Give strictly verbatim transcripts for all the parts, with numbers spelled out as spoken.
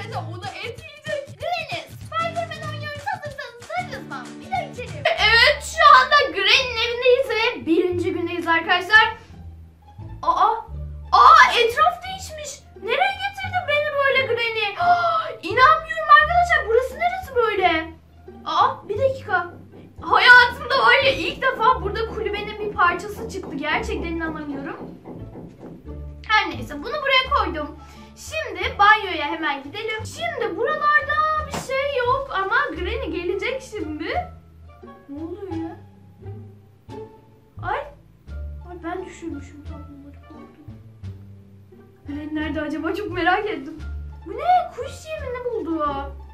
arkadaşlar. O da et yiyecek. Granny, Spider-Man oynuyoruz. Hazırsanız sarılız mı? Bir de içelim. Evet, şu anda Granny'nin evindeyiz ve birinci gündeyiz arkadaşlar. Aa, aa etraf değişmiş. Nereye getirdin beni böyle Granny? Aa, İnanmıyorum arkadaşlar. Burası neresi böyle? Aa, bir dakika. Hayatımda var ya ilk defa burada kulübenin bir parçası çıktı. Gerçekten inanamıyorum. Her neyse bunu buraya koydum. Şimdi banyoya hemen gidelim. Şimdi buralarda bir şey yok ama Granny gelecek şimdi. Ne oluyor ya? Ay. Ay ben düşürmüşüm tabloları. Granny nerede acaba? Çok merak ettim. Bu ne? Kuş yemi ne buldu?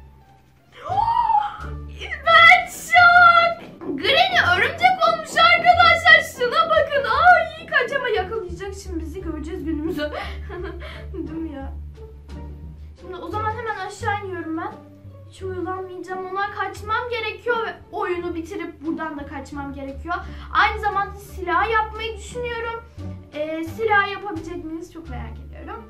Ben şok. Granny örümcek olmuş arkadaşlar. Şuna bakın. Ay kaç ama yakalayacak şimdi bizi. Göreceğiz günümüzü. Değil mi ya? Şimdi o zaman hemen aşağı iniyorum ben. Hiç oyalanmayacağım. Ona kaçmam gerekiyor ve oyunu bitirip buradan da kaçmam gerekiyor. Aynı zamanda silah yapmayı düşünüyorum. Ee, silah yapabilecek miyiz? Çok merak ediyorum.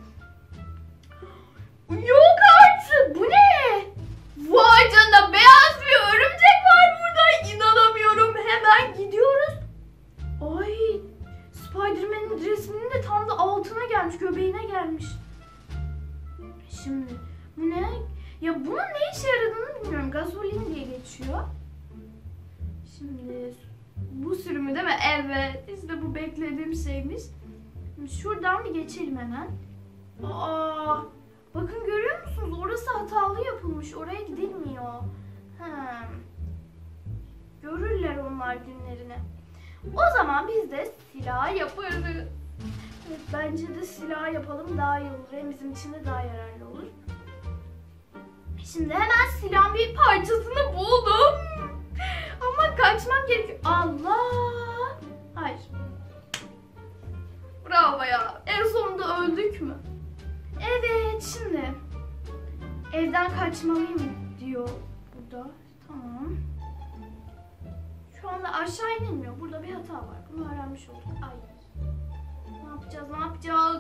Yok artık. Bu ne? Vay canına, beyaz bir örümcek var burada. İnanamıyorum. Hemen gidiyoruz. Ay, Spider-Man'in resminin de tam da altına gelmiş. Göbeğine gelmiş. Şimdi bu ne? Ya bunun ne işe yaradığını bilmiyorum. Gazolin diye geçiyor. Şimdi bu sürümü değil mi? Evet. İşte bu beklediğim şeymiş. Şimdi şuradan bir geçelim hemen. Aa, bakın görüyor musunuz? Orası hatalı yapılmış. Oraya gidilmiyor. Hmm. Görürler onlar günlerini. O zaman biz de silah yaparız. Evet, bence de silah yapalım daha iyi olur. Hem bizim için de daha yararlı olur. Şimdi hemen silahın bir parçasını buldum. Ama kaçmam gerekiyor. Allah! Hayır. Bravo ya. En sonunda öldük mü? Evet, şimdi evden kaçmalıyım diyor burada. Tamam. Şu anda aşağı inilmiyor. Burada bir hata var. Bunu öğrenmiş olduk. Ay. Ne yapacağız? Ne yapacağız?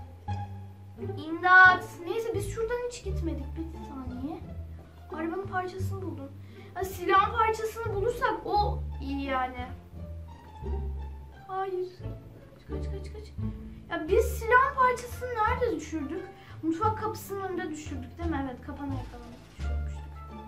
İmdat. Neyse biz şuradan hiç gitmedik. Bir saniye. Arabanın parçasını buldum. Ya, silahın parçasını bulursak o iyi yani. Hayır. Kaç kaç kaç kaç. Ya biz silahın parçasını nerede düşürdük? Mutfak kapısının önünde düşürdük değil mi? Evet, kapana yakalamak düşürmüştük.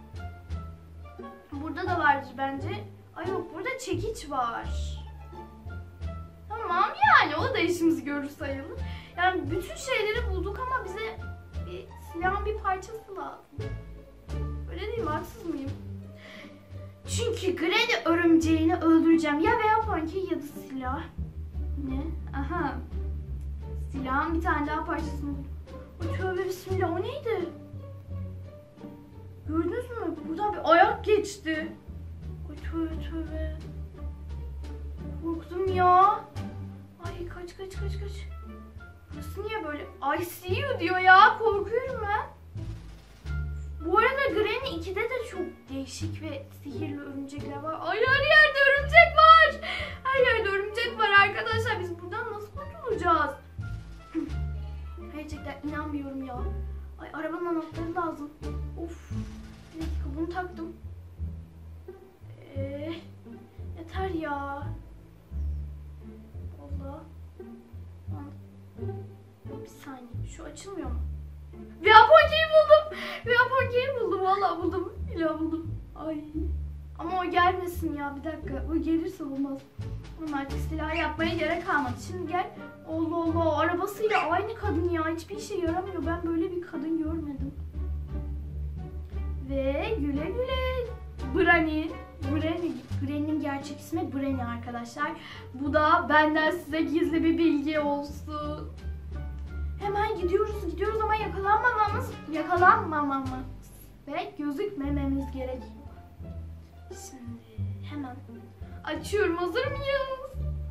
Burada da vardır bence. Ay yok, burada çekiç var. Tamam yani o da işimizi görür sayılır. Yani bütün şeyleri bulduk ama bize bir silahın bir parçası lazım. Öyle değil mi? Haksız mıyım? Çünkü Granny örümceğini öldüreceğim. Ya veya pankek ya da silah. Ne? Aha. Silahın bir tane daha parçasını buldum. Ay tövbe bismillah, o neydi? Gördünüz mü? Buradan bir ayak geçti. Ay tövbe tövbe. Korktum ya. Ay kaç kaç kaç kaç. Burası niye böyle? I see you diyor ya. Korkuyorum ben. Bu arada Granny ikide de çok değişik ve sihirli örümcekler var. Ay her yerde örümcek var. Her yerde örümcek var arkadaşlar. Biz buradan nasıl kurtulacağız? Gerçekten inanmıyorum ya. Ay arabanın anahtarı lazım. Of. Bir dakika bunu taktım. Ee, yeter ya. Allah. Bir saniye. Şu açılmıyor mu? Viyaponkeyi buldum. Viyaponkeyi buldum. Vallahi buldum. İlahi buldum. Ay. Ama o gelmesin ya. Bir dakika. O gelirse olmaz. Ama artık silah yapmaya gerek kalmadı. Şimdi gel. Allah Allah. Arabasıyla aynı kadın ya. Hiçbir işe yaramıyor. Ben böyle bir kadın görmedim. Ve güle güle. Granny. Granny. Granny'nin gerçek ismi Granny arkadaşlar. Bu da benden size gizli bir bilgi olsun. Hemen gidiyoruz gidiyoruz ama yakalanmamamız, yakalanmamamız ve gözükmememiz gerekiyor. Şimdi hemen açıyorum. Hazır mıyız?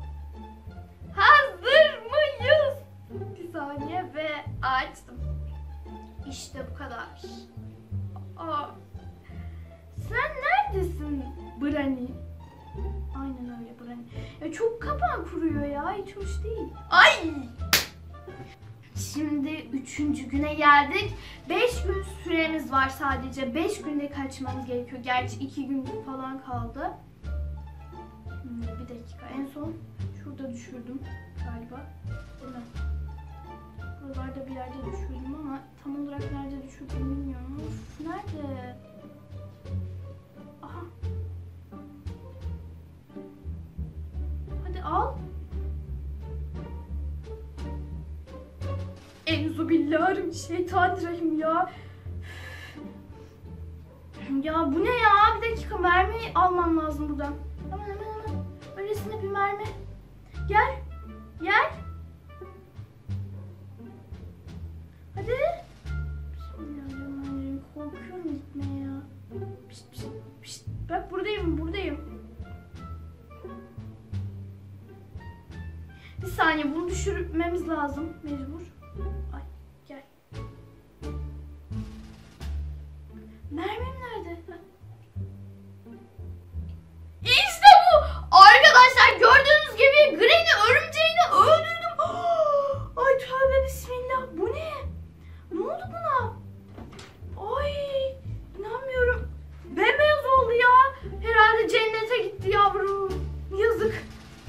Hazır mıyız? Bir saniye ve açtım. İşte bu kadar. Aa, sen neredesin Granny? Aynen öyle Granny. Ya çok kapan kuruyor ya. Hiç hoş değil. Ay! Şimdi üçüncü güne geldik. beş gün süremiz var sadece. beş günde kaçmamız gerekiyor. Gerçi iki gün falan kaldı. Hmm, bir dakika. En son şurada düşürdüm galiba. Değil mi? Buralarda bir yerde düşürdüm ama tam olarak nerede düşürdüm bilmiyorum. Of, nerede? Aha. Hadi al. Enzubillahirrahmanirrahim ya. Ya bu ne ya? Bir dakika, mermi almam lazım buradan. Hemen hemen hemen. Öylesine bir mermi. Gel. Gel. Hadi. Bismillahirrahmanirrahim. Korkuyorum gitmeye ya. Pişt, pişt, pişt. Bak buradayım, buradayım. Bir saniye, bunu düşürmemiz lazım mecbur. Ay gel. Mermim nerede? İşte bu. Arkadaşlar gördüğünüz gibi Granny örümceğini öldürdüm. Ay tövbe bismillah. Bu ne? Ne oldu buna? Ay inanmıyorum. Bembeyaz oldu ya. Herhalde cennete gitti yavrum. Yazık.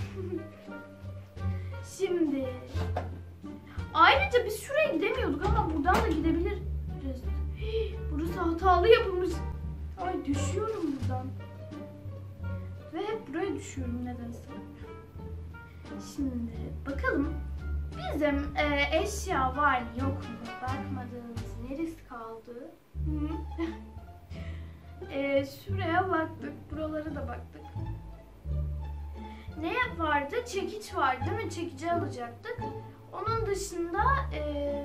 Şimdi ayrıca biz şuraya gidemiyorduk ama buradan da gidebiliriz. Hii, burası hatalı yapılmış. Ay düşüyorum buradan. Ve hep buraya düşüyorum nedense. Şimdi bakalım bizim e, eşya var mı yok mu? Bakmadığımız neresi kaldı? e, şuraya baktık. Buralara da baktık. Ne vardı? Çekiç vardı değil mi? Çekici alacaktık. Onun dışında e,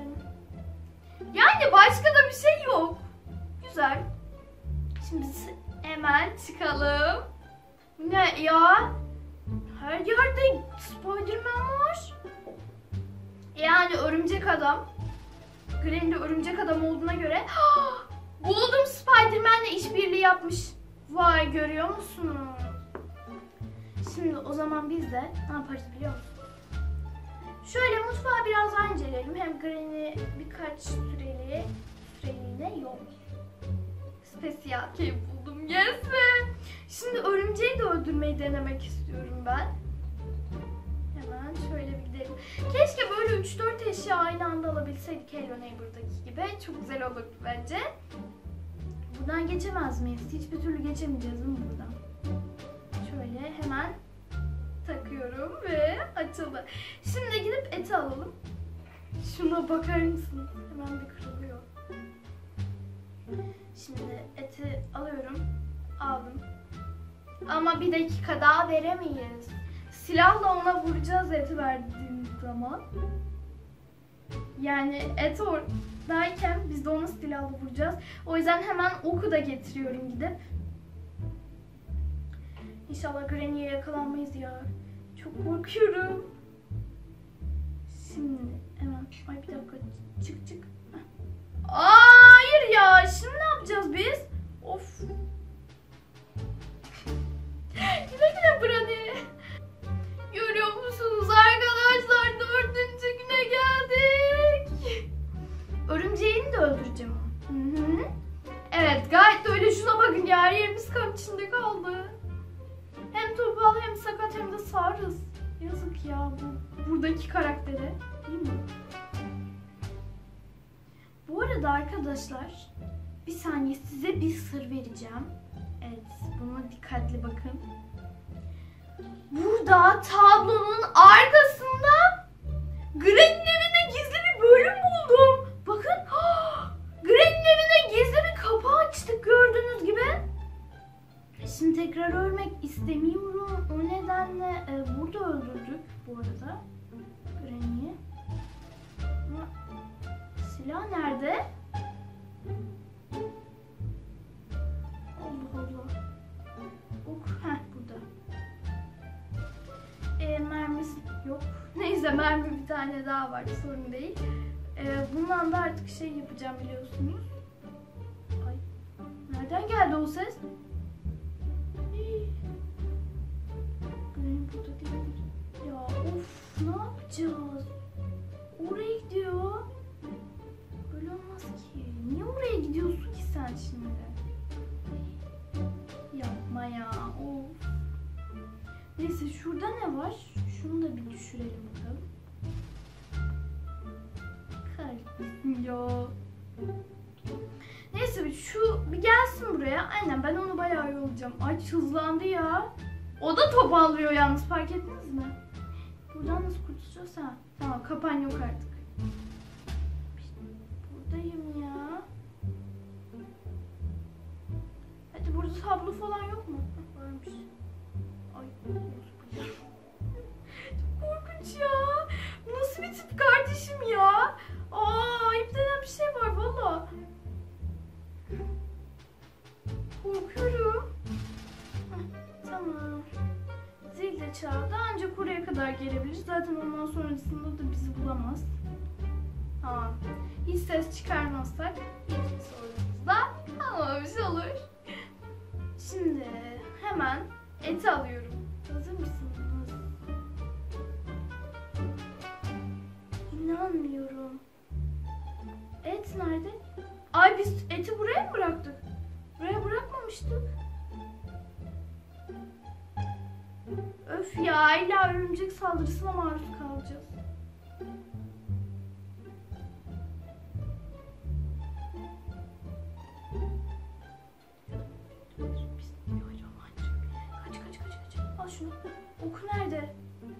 yani başka da bir şey yok. Güzel. Şimdi hemen çıkalım. Ne ya? Her yerde Spiderman var. Yani örümcek adam. Granny de örümcek adam olduğuna göre buldum, Spiderman'le işbirliği yapmış. Vay, görüyor musunuz? Şimdi o zaman biz de ne yaparız biliyor musunuz? Şöyle mutfağı biraz daha inceleyelim. Hem Granny birkaç süreli süreliğine yok. Spesiyal keyif buldum. Yes be! Şimdi örümceği de öldürmeyi denemek istiyorum ben. Hemen şöyle bir gidelim. Keşke böyle üç dört eşya aynı anda alabilseydik Hello Neighbor'daki gibi. Çok güzel olurdu bence. Buradan geçemez miyiz? Hiçbir türlü geçemeyeceğiz değil mi buradan? Şöyle hemen takıyorum ve açıldı. Şimdi gidip eti alalım. Şuna bakar mısınız? Hemen bir kırılıyor. Şimdi eti alıyorum. Aldım. Ama bir dakika daha veremeyiz. Silahla ona vuracağız eti verdiğimiz zaman. Yani et oradayken biz de onu silahla vuracağız. O yüzden hemen oku da getiriyorum gidip. İnşallah Granny'ye yakalanmayız ya. Çok korkuyorum. Şimdi hemen, ay bir dakika, çık çık. Aa, hayır ya, şimdi ne yapacağız biz? Of. Güle güle Granny. Görüyor musunuz arkadaşlar, dördüncü güne geldik. Örümceğini de öldüreceğim. Hı hı. Evet, gayet de öyle. Şuna bakın ya, her yerimiz kan içinde kaldı. Hem topal hem sakat hem de sağırız. Yazık ya bu buradaki karaktere, değil mi? Bu arada arkadaşlar, bir saniye, size bir sır vereceğim. Evet, buna dikkatli bakın. Burada tablonun arkasında Granny'nin evinde gizli bir bölüm buldum. Bakın, Granny'nin evinde gizli bir kapı açtık gördüğünüz gibi. Şimdi tekrar ölmek istemiyorum. O nedenle e, burada öldürdük bu arada Granny'yi. Silah nerede? Allah Allah. Ok, heh, burada. E, mermisi yok. Neyse, mermi bir tane daha var, sorun değil. E, bundan da artık şey yapacağım biliyorsunuz. Ay, nereden geldi o ses? Granny burada değildir. Ya of, ne yapacağız? Oraya gidiyor. ne var? Şunu da bir düşürelim bakalım. Kahretsin ya. Neyse bir şu bir gelsin buraya. Aynen ben onu bayağı yollayacağım. Ay hızlandı ya. O da top alıyor yalnız, fark ettiniz mi? Buradan nasıl kurtulacağız ha? Tamam, kapan yok artık. Buradayım ya. Hadi burada tablo falan yok mu? Hah, varmış. Ay çok korkunç ya. Nasıl bir tip kardeşim ya? Aa, ayıp denen bir şey var valla. Korkuyorum. Heh, tamam. Zil de çaldı. Ancak oraya kadar gelebilir. Zaten ondan sonrasında da bizi bulamaz. Tamam. Hiç ses çıkarmazsak hiçbir sorunumuz da kalmamış olur. Şimdi hemen eti alıyorum. Hazır mısınız? İnanmıyorum. Et nerede? Ay biz eti buraya mı bıraktık? Buraya bırakmamıştık. Öf ya, illa örümcek saldırısına maruz kalacağız. Kaç kaç kaç kaç. Al şunu. Oku nerede?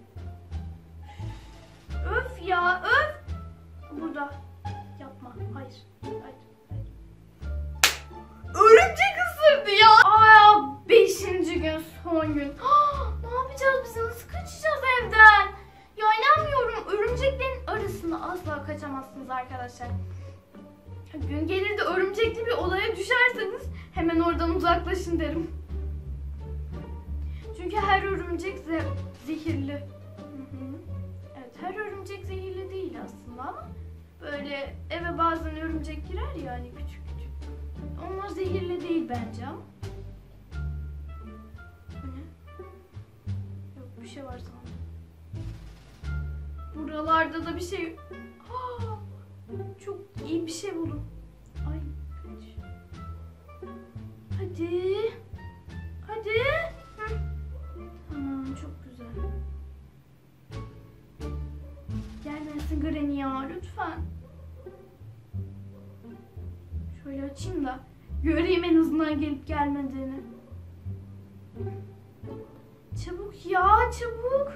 Öf ya, öf. Burada. Yapma. Hayır. Hayır. Hayır. Örümcek ısırdı ya. Aa, beşinci gün, son gün. Ne yapacağız biz? Nasıl kaçacağız evden? Ya inanmıyorum. Örümceklerin arasında asla kaçamazsınız arkadaşlar. Gün gelir de örümcekli bir odaya düşerseniz hemen oradan uzaklaşın derim. Çünkü her örümcek ze zehirli. Hı hı. Evet, her örümcek zehirli değil aslında ama böyle eve bazen örümcek girer ya hani küçük küçük. Onlar zehirli değil bence ama. Bu ne? Yok, bir şey var sanırım. Buralarda da bir şey. Aa, çok iyi bir şey buldum. Ay kaç. Hadi. Hadi. Hı. Tamam, çok güzel. Gelmesin Granny ya, lütfen. Şöyle açayım da göreyim en azından gelip gelmediğini. Çabuk ya, çabuk.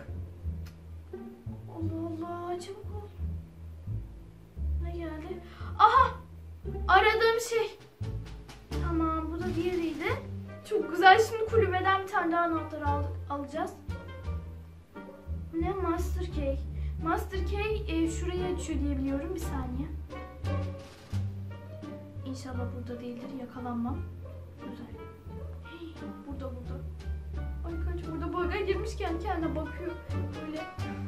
Allah Allah, çabuk ol. Ne geldi? Aha! Aradığım şey. Tamam, bu da diğeriydi. Çok güzel, şimdi kulübeden bir tane daha anahtar al alacağız. Ne? Master Key. Master Key e, şurayı açıyor diye biliyorum. Bir saniye. İnşallah burada değildir. Yakalanmam. Güzel. Hey, burada burada. Ay kaç, burada bug'a girmişken kendine bakıyor. Böyle.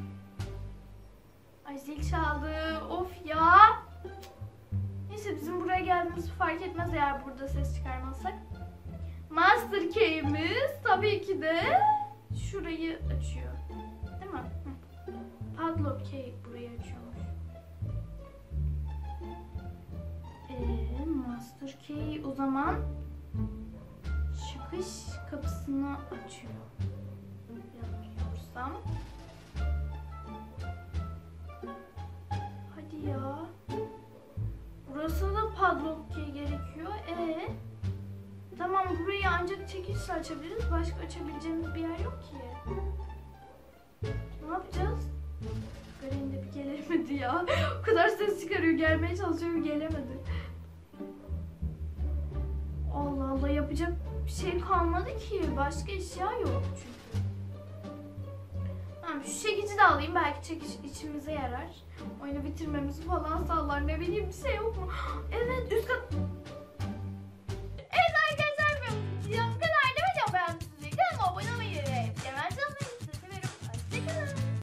Ay zil çaldı. Of ya. Neyse, bizim buraya geldiğimizi fark etmez eğer burada ses çıkarmazsak. Master Key'imiz tabii ki de şurayı açıyor. Değil mi? Hı. Padlock Key burayı açıyormuş. Ee, Master Key o zaman çıkış kapısını açıyor. Yanılmıyorsam. Hadi ya. Burası da Padlock Key gerekiyor. Ee, tamam, burayı ancak çekişle açabiliriz. Başka açabileceğimiz bir yer yok ki. Ne yapacağız? Granny de bir gelemedi ya. O kadar ses çıkarıyor, gelmeye çalışıyor, gelemedi. Allah Allah, yapacak bir şey kalmadı ki. Başka eşya yok çünkü. Tamam, şu çekici de alayım. Belki çekiç içimize yarar. Oyunu bitirmemizi falan sağlar. Ne bileyim, bir şey yok mu? Evet, üst kat...